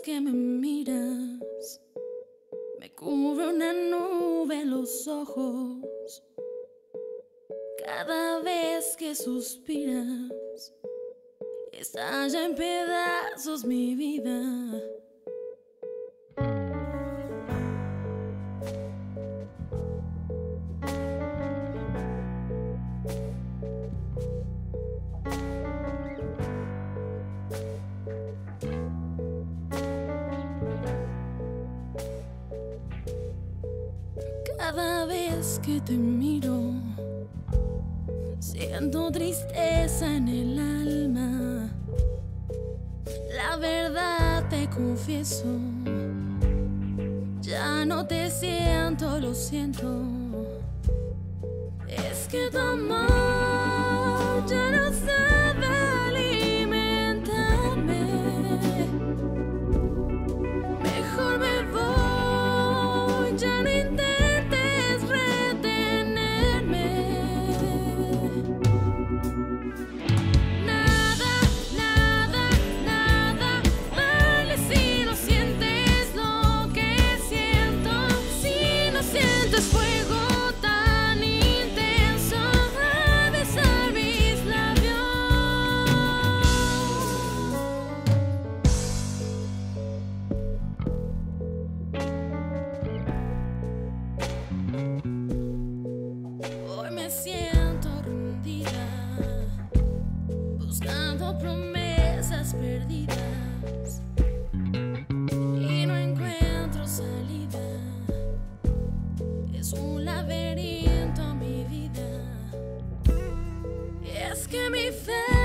que me miras, me cubre una nube en los ojos. Cada vez que suspiras, estalla en pedazos mi vida. Cada vez que te miro, siento tristeza en el alma. La verdad te confieso, ya no te siento, lo siento. Es que tu amor ya no sabe alimentarme. Mejor me voy, ya no intentes retenerme. Nada, nada, nada vale si no sientes lo que siento. Si no sientes fuego tan intenso a besar mis labios. Hoy me siento rendida, buscando promesas perdidas y no encuentro salida. Es un laberinto mi vida. Es que mi fe